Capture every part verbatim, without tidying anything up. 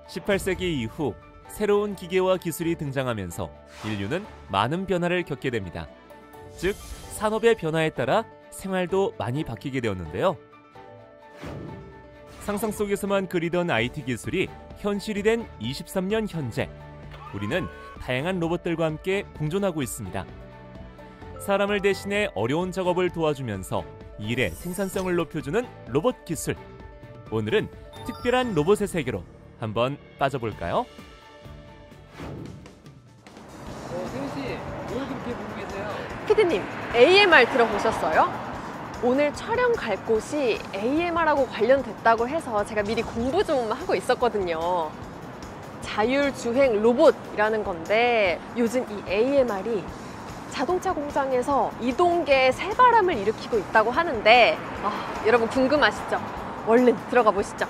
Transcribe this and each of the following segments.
십팔 세기 이후 새로운 기계와 기술이 등장하면서 인류는 많은 변화를 겪게 됩니다. 즉, 산업의 변화에 따라 생활도 많이 바뀌게 되었는데요. 상상 속에서만 그리던 아이티 기술이 현실이 된 이십삼 년 현재, 우리는 다양한 로봇들과 함께 공존하고 있습니다. 사람을 대신해 어려운 작업을 도와주면서 일의 생산성을 높여주는 로봇 기술. 오늘은 특별한 로봇의 세계로 한번 빠져볼까요? 어, 세훈 씨, 뭘 그렇게 보고 계세요? 피디님, 에이엠알 들어보셨어요? 오늘 촬영 갈 곳이 에이엠알하고 관련됐다고 해서 제가 미리 공부 좀 하고 있었거든요. 자율주행 로봇이라는 건데 요즘 이 에이엠알이 자동차 공장에서 이동계의 새바람을 일으키고 있다고 하는데 아, 여러분 궁금하시죠? 얼른 들어가 보시죠.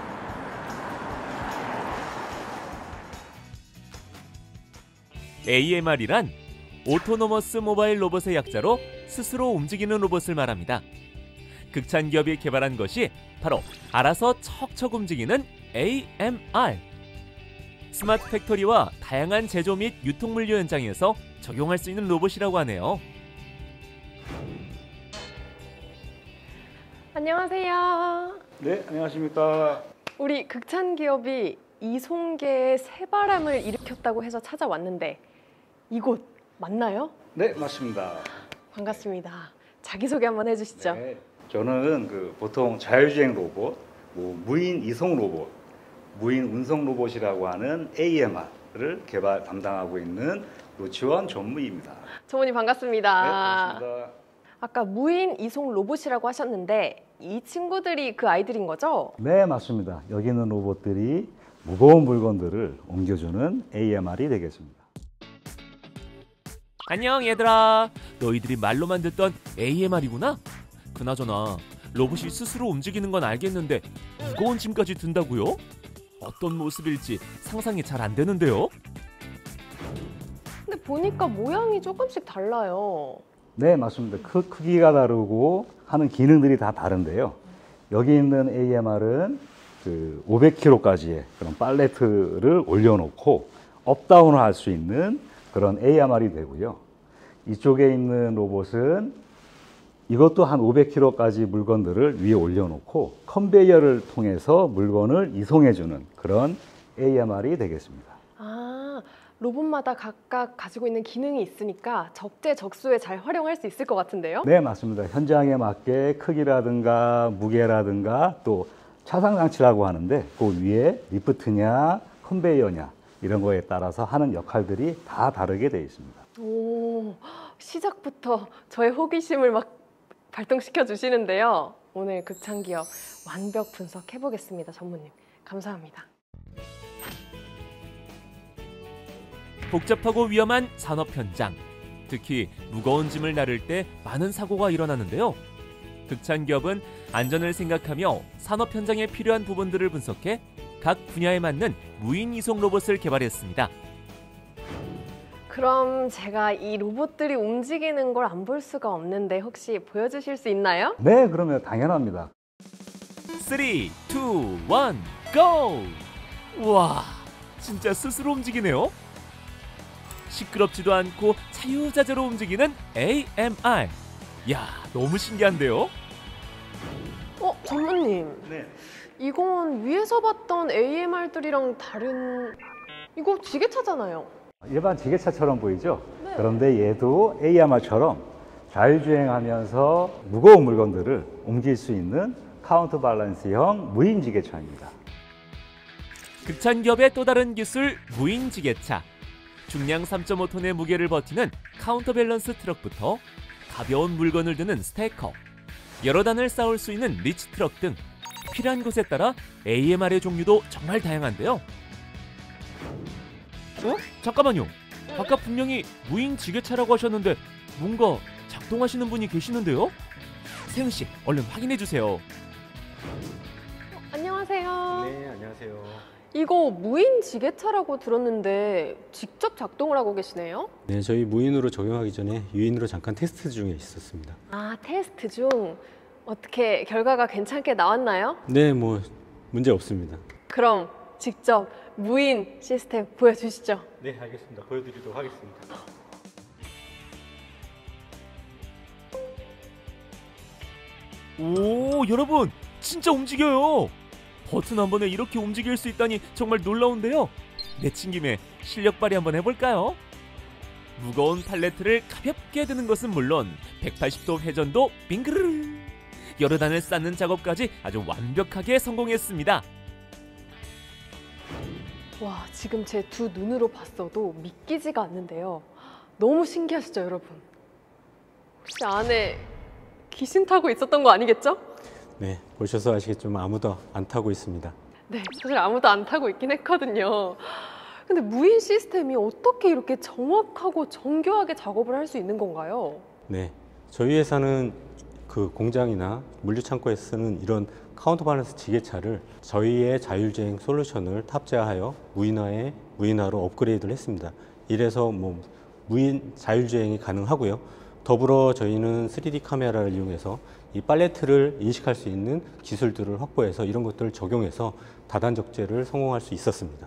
에이엠알이란 오토노머스 모바일 로봇의 약자로 스스로 움직이는 로봇을 말합니다. 극찬 기업이 개발한 것이 바로 알아서 척척 움직이는 에이엠알. 스마트 팩토리와 다양한 제조 및 유통 물류 현장에서 적용할 수 있는 로봇이라고 하네요. 안녕하세요. 네, 안녕하십니까. 우리 극찬 기업이 이송계의 새바람을 일으켰다고 해서 찾아왔는데 이곳 맞나요? 네, 맞습니다. 반갑습니다. 자기소개 한번 해주시죠. 네, 저는 그 보통 자율주행 로봇, 뭐 무인 이송 로봇, 무인 운송 로봇이라고 하는 에이엠알을 개발 담당하고 있는 노치원 전무입니다. 전무님 반갑습니다. 네, 반갑습니다. 아까 무인 이송 로봇이라고 하셨는데 이 친구들이 그 아이들인 거죠? 네, 맞습니다. 여기 있는 로봇들이 무거운 물건들을 옮겨주는 에이엠알이 되겠습니다. 안녕 얘들아. 너희들이 말로만 듣던 에이엠알이구나? 그나저나 로봇이 스스로 움직이는 건 알겠는데 무거운 짐까지 든다고요? 어떤 모습일지 상상이 잘 안 되는데요? 근데 보니까 모양이 조금씩 달라요. 네, 맞습니다. 크, 크기가 다르고 하는 기능들이 다 다른데요. 여기 있는 에이엠알은 그 오백 킬로그램까지의 그런 팔레트를 올려놓고 업다운을 할 수 있는 그런 에이엠알이 되고요. 이쪽에 있는 로봇은 이것도 한 오백 킬로그램까지 물건들을 위에 올려놓고 컨베이어를 통해서 물건을 이송해주는 그런 에이엠알이 되겠습니다. 아, 로봇마다 각각 가지고 있는 기능이 있으니까 적재적소에 잘 활용할 수 있을 것 같은데요? 네, 맞습니다. 현장에 맞게 크기라든가 무게라든가 또 차상 장치라고 하는데 그 위에 리프트냐 컨베이어냐 이런 거에 따라서 하는 역할들이 다 다르게 되어 있습니다. 오, 시작부터 저의 호기심을 막 발동시켜 주시는데요. 오늘 극찬기업 완벽 분석해 보겠습니다. 전무님 감사합니다. 복잡하고 위험한 산업 현장, 특히 무거운 짐을 나를 때 많은 사고가 일어나는데요. 극찬 기업은 안전을 생각하며 산업 현장에 필요한 부분들을 분석해 각 분야에 맞는 무인 이송 로봇을 개발했습니다. 그럼 제가 이 로봇들이 움직이는 걸 안 볼 수가 없는데 혹시 보여주실 수 있나요? 네, 그러면 당연합니다. 삼, 이, 일, 고! 우와, 진짜 스스로 움직이네요. 시끄럽지도 않고 자유자재로 움직이는 에이엠알. 야, 너무 신기한데요? 어, 전무님. 네. 이건 위에서 봤던 에이엠알들이랑 다른... 이거 지게차잖아요. 일반 지게차처럼 보이죠? 네. 그런데 얘도 에이엠알처럼 자율주행하면서 무거운 물건들을 옮길 수 있는 카운터 밸런스형 무인 지게차입니다. 극찬 기업의 또 다른 기술 무인 지게차. 중량 삼 점 오 톤의 무게를 버티는 카운터 밸런스 트럭부터 가벼운 물건을 드는 스테이커, 여러 단을 쌓을 수 있는 리치 트럭 등 필요한 곳에 따라 에이엠알의 종류도 정말 다양한데요. 어? 잠깐만요. 아까 분명히 무인 지게차라고 하셨는데 뭔가 작동하시는 분이 계시는데요? 세훈 씨, 얼른 확인해 주세요. 어, 안녕하세요. 네, 안녕하세요. 이거 무인 지게차라고 들었는데 직접 작동을 하고 계시네요? 네, 저희 무인으로 적용하기 전에 유인으로 잠깐 테스트 중에 있었습니다. 아, 테스트 중. 어떻게 결과가 괜찮게 나왔나요? 네, 뭐 문제 없습니다. 그럼 직접 무인 시스템 보여주시죠. 네, 알겠습니다. 보여드리도록 하겠습니다. 오, 여러분, 진짜 움직여요. 버튼 한 번에 이렇게 움직일 수 있다니 정말 놀라운데요. 내친 김에 실력 발휘 한번 해볼까요? 무거운 팔레트를 가볍게 드는 것은 물론 백팔십 도 회전도 빙그르르, 여러 단을 쌓는 작업까지 아주 완벽하게 성공했습니다. 와, 지금 제 두 눈으로 봤어도 믿기지가 않는데요. 너무 신기하시죠, 여러분? 혹시 안에 귀신 타고 있었던 거 아니겠죠? 네, 보셔서 아시겠지만 아무도 안 타고 있습니다. 네, 사실 아무도 안 타고 있긴 했거든요. 근데 무인 시스템이 어떻게 이렇게 정확하고 정교하게 작업을 할 수 있는 건가요? 네, 저희 회사는 그 공장이나 물류창고에서 쓰는 이런 카운터밸런스 지게차를 저희의 자율주행 솔루션을 탑재하여 무인화에 무인화로 업그레이드를 했습니다. 이래서 뭐 무인 자율주행이 가능하고요. 더불어 저희는 쓰리디 카메라를 이용해서 이 팔레트를 인식할 수 있는 기술들을 확보해서 이런 것들을 적용해서 다단 적재를 성공할 수 있었습니다.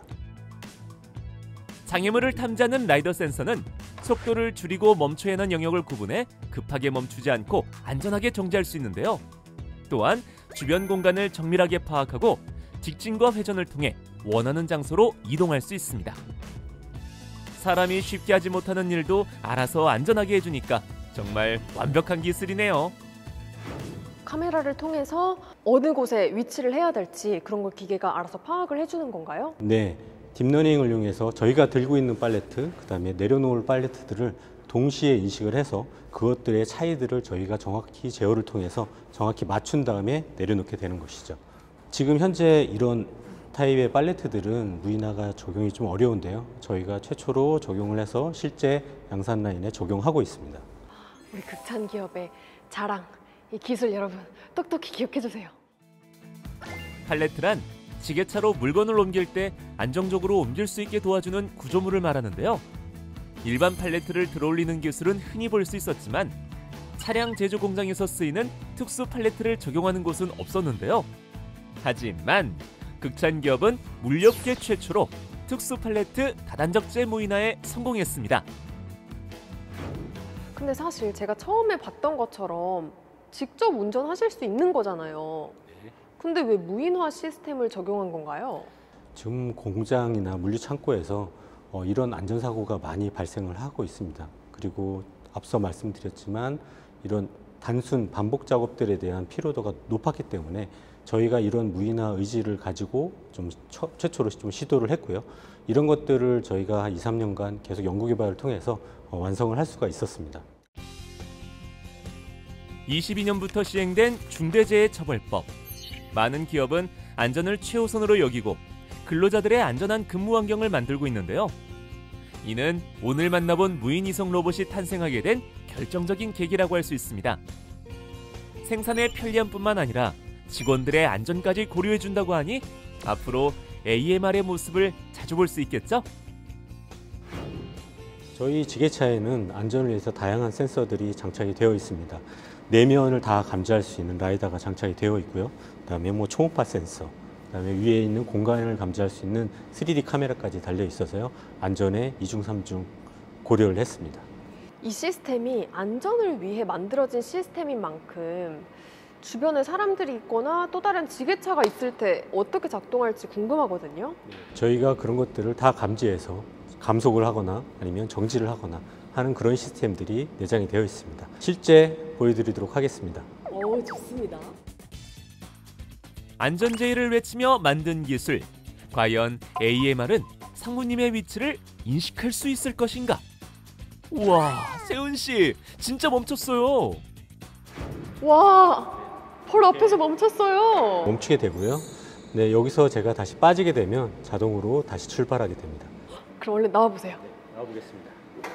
장애물을 탐지하는 라이더 센서는 속도를 줄이고 멈춰야 하는 영역을 구분해 급하게 멈추지 않고 안전하게 정지할 수 있는데요. 또한 주변 공간을 정밀하게 파악하고 직진과 회전을 통해 원하는 장소로 이동할 수 있습니다. 사람이 쉽게 하지 못하는 일도 알아서 안전하게 해주니까 정말 완벽한 기술이네요. 카메라를 통해서 어느 곳에 위치를 해야 될지 그런 걸 기계가 알아서 파악을 해주는 건가요? 네, 딥러닝을 이용해서 저희가 들고 있는 팔레트, 그 다음에 내려놓을 팔레트들을 동시에 인식을 해서 그것들의 차이들을 저희가 정확히 제어를 통해서 정확히 맞춘 다음에 내려놓게 되는 것이죠. 지금 현재 이런 타입의 팔레트들은 무인화가 적용이 좀 어려운데요. 저희가 최초로 적용을 해서 실제 양산 라인에 적용하고 있습니다. 우리 극찬 기업의 자랑, 이 기술 여러분 똑똑히 기억해 주세요. 팔레트란 지게차로 물건을 옮길 때 안정적으로 옮길 수 있게 도와주는 구조물을 말하는데요. 일반 팔레트를 들어올리는 기술은 흔히 볼 수 있었지만 차량 제조 공장에서 쓰이는 특수 팔레트를 적용하는 곳은 없었는데요. 하지만 극찬 기업은 물류계 최초로 특수 팔레트 다단적재 무인화에 성공했습니다. 근데 사실 제가 처음에 봤던 것처럼 직접 운전하실 수 있는 거잖아요. 근데 왜 무인화 시스템을 적용한 건가요? 지금 공장이나 물류 창고에서 어, 이런 안전사고가 많이 발생을 하고 있습니다. 그리고 앞서 말씀드렸지만 이런 단순 반복 작업들에 대한 피로도가 높았기 때문에 저희가 이런 무인화 의지를 가지고 좀 처, 최초로 좀 시도를 했고요. 이런 것들을 저희가 이, 삼 년간 계속 연구개발을 통해서 어, 완성을 할 수가 있었습니다. 이십이 년부터 시행된 중대재해처벌법. 많은 기업은 안전을 최우선으로 여기고 근로자들의 안전한 근무 환경을 만들고 있는데요. 이는 오늘 만나본 무인이성 로봇이 탄생하게 된 결정적인 계기라고 할 수 있습니다. 생산의 편리함뿐만 아니라 직원들의 안전까지 고려해준다고 하니 앞으로 에이엠알의 모습을 자주 볼 수 있겠죠? 저희 지게차에는 안전을 위해서 다양한 센서들이 장착이 되어 있습니다. 내면을 다 감지할 수 있는 라이다가 장착이 되어 있고요. 그다음에 뭐 초음파 센서, 그다음에 위에 있는 공간을 감지할 수 있는 쓰리디 카메라까지 달려 있어서요. 안전에 이중 삼중 고려를 했습니다. 이 시스템이 안전을 위해 만들어진 시스템인 만큼 주변에 사람들이 있거나 또 다른 지게차가 있을 때 어떻게 작동할지 궁금하거든요. 저희가 그런 것들을 다 감지해서 감속을 하거나 아니면 정지를 하거나 하는 그런 시스템들이 내장이 되어 있습니다. 실제 보여드리도록 하겠습니다. 오, 좋습니다. 안전제의를 외치며 만든 기술. 과연 에이엠알은 상무님의 위치를 인식할 수 있을 것인가? 우와, 세훈씨 진짜 멈췄어요. 와, 바로 앞에서 멈췄어요. 멈추게 되고요. 네, 여기서 제가 다시 빠지게 되면 자동으로 다시 출발하게 됩니다. 그럼 얼른 나와보세요. 나와보겠습니다.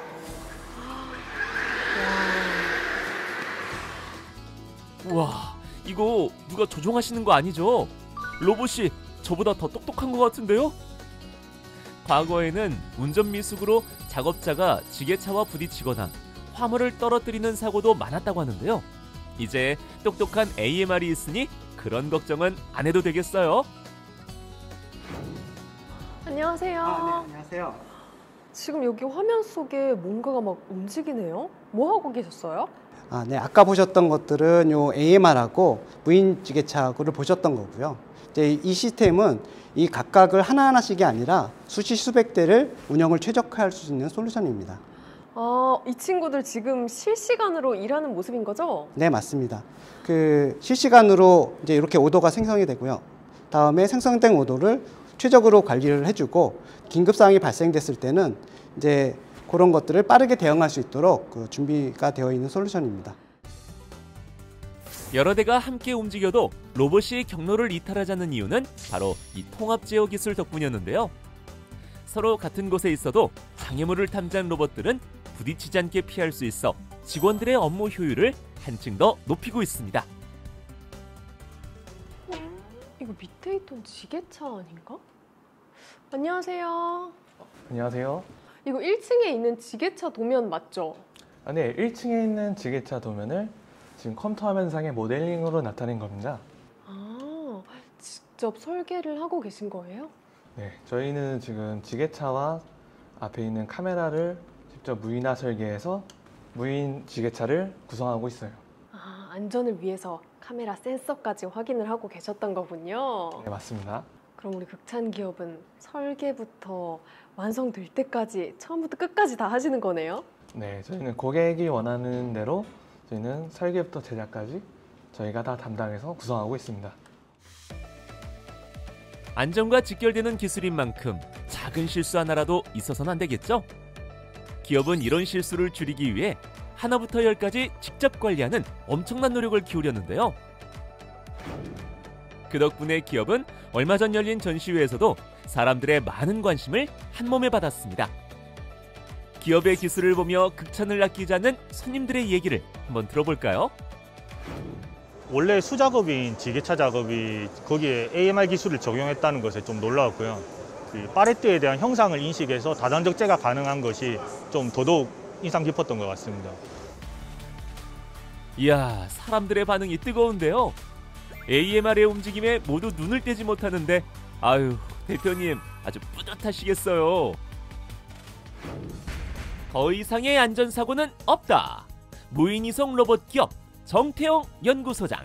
우와, 이거 누가 조종하시는 거 아니죠? 로봇이 저보다 더 똑똑한 것 같은데요? 과거에는 운전 미숙으로 작업자가 지게차와 부딪히거나 화물을 떨어뜨리는 사고도 많았다고 하는데요. 이제 똑똑한 에이엠알이 있으니 그런 걱정은 안 해도 되겠어요. 아니, 안녕하세요. 아, 네, 안녕하세요. 지금 여기 화면 속에 뭔가가 막 움직이네요. 뭐 하고 계셨어요? 아, 네, 아까 보셨던 것들은 요 에이엠알하고 무인 지게차를 보셨던 거고요. 이제 이 시스템은 이 각각을 하나하나씩이 아니라 수십 수백 대를 운영을 최적화할 수 있는 솔루션입니다. 아, 이 친구들 지금 실시간으로 일하는 모습인 거죠? 네, 맞습니다. 그 실시간으로 이제 이렇게 오더가 생성이 되고요. 다음에 생성된 오더를 최적으로 관리를 해주고 긴급 사항이 발생됐을 때는 이제 그런 것들을 빠르게 대응할 수 있도록 그 준비가 되어 있는 솔루션입니다. 여러 대가 함께 움직여도 로봇이 경로를 이탈하지 않는 이유는 바로 이 통합 제어 기술 덕분이었는데요. 서로 같은 곳에 있어도 장애물을 탐지한 로봇들은 부딪히지 않게 피할 수 있어 직원들의 업무 효율을 한층 더 높이고 있습니다. 이거 밑에 있던 지게차 아닌가? 안녕하세요. 안녕하세요. 이거 일 층에 있는 지게차 도면 맞죠? 아, 네, 일 층에 있는 지게차 도면을 지금 컴퓨터 화면상의 모델링으로 나타낸 겁니다. 아, 직접 설계를 하고 계신 거예요? 네, 저희는 지금 지게차와 앞에 있는 카메라를 직접 무인화 설계해서 무인 지게차를 구성하고 있어요. 아, 안전을 위해서 카메라 센서까지 확인을 하고 계셨던 거군요. 네, 맞습니다. 그럼 우리 극찬 기업은 설계부터 완성될 때까지 처음부터 끝까지 다 하시는 거네요? 네, 저희는 고객이 원하는 대로 저희는 설계부터 제작까지 저희가 다 담당해서 구성하고 있습니다. 안전과 직결되는 기술인 만큼 작은 실수 하나라도 있어서는 안 되겠죠? 기업은 이런 실수를 줄이기 위해 하나부터 열까지 직접 관리하는 엄청난 노력을 기울였는데요. 그 덕분에 기업은 얼마 전 열린 전시회에서도 사람들의 많은 관심을 한몸에 받았습니다. 기업의 기술을 보며 극찬을 아끼지 않는 손님들의 얘기를 한번 들어볼까요? 원래 수작업인 지게차 작업이 거기에 에이엠알 기술을 적용했다는 것에 좀 놀라웠고요. 그 팔레트에 대한 형상을 인식해서 다단 적재가 가능한 것이 좀 더더욱 인상 깊었던 것 같습니다. 이야, 사람들의 반응이 뜨거운데요. 에이엠알의 움직임에 모두 눈을 떼지 못하는데 아유, 대표님 아주 뿌듯하시겠어요. 더 이상의 안전사고는 없다. 무인이송 로봇 기업 정태영 연구소장.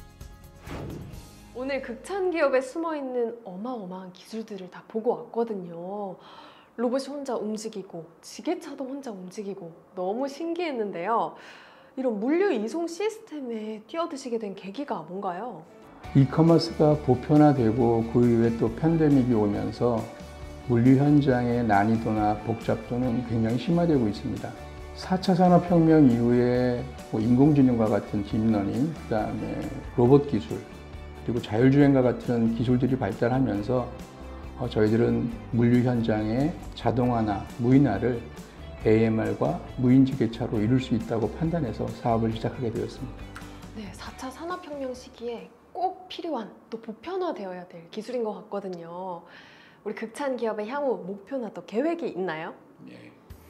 오늘 극찬 기업에 숨어있는 어마어마한 기술들을 다 보고 왔거든요. 로봇이 혼자 움직이고 지게차도 혼자 움직이고 너무 신기했는데요. 이런 물류 이송 시스템에 뛰어드시게 된 계기가 뭔가요? 이커머스가 보편화되고 그 이후에 또 팬데믹이 오면서 물류 현장의 난이도나 복잡도는 굉장히 심화되고 있습니다. 사 차 산업혁명 이후에 뭐 인공지능과 같은 딥러닝, 그다음에 로봇 기술, 그리고 자율주행과 같은 기술들이 발달하면서 어, 저희들은 물류 현장의 자동화나 무인화를 에이엠알과 무인지게차로 이룰 수 있다고 판단해서 사업을 시작하게 되었습니다. 네, 사 차 산업혁명 시기에 꼭 필요한 또 보편화되어야 될 기술인 것 같거든요. 우리 극찬 기업의 향후 목표나 또 계획이 있나요? 네.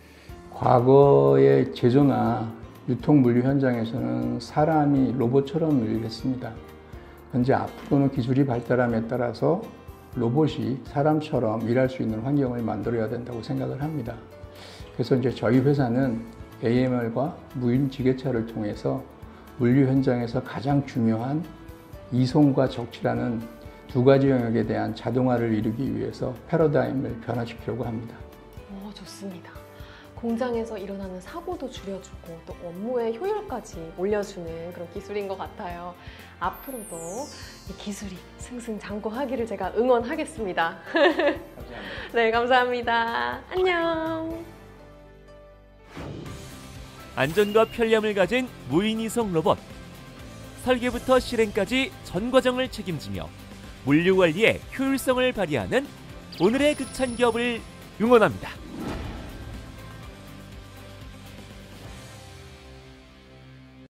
과거의 제조나 유통 물류 현장에서는 사람이 로봇처럼 일을 했습니다. 현재 앞으로는 기술이 발달함에 따라서 로봇이 사람처럼 일할 수 있는 환경을 만들어야 된다고 생각을 합니다. 그래서 이제 저희 회사는 에이엠알과 무인 지게차를 통해서 물류 현장에서 가장 중요한 이송과 적치라는 두 가지 영역에 대한 자동화를 이루기 위해서 패러다임을 변화시키려고 합니다. 오, 좋습니다. 공장에서 일어나는 사고도 줄여주고 또 업무의 효율까지 올려주는 그런 기술인 것 같아요. 앞으로도 이 기술이 승승장구하기를 제가 응원하겠습니다. 감사합니다. 네, 감사합니다. 안녕. 안전과 편리함을 가진 무인이송 로봇. 설계부터 실행까지 전 과정을 책임지며 물류 관리의 효율성을 발휘하는 오늘의 극찬 기업을 응원합니다.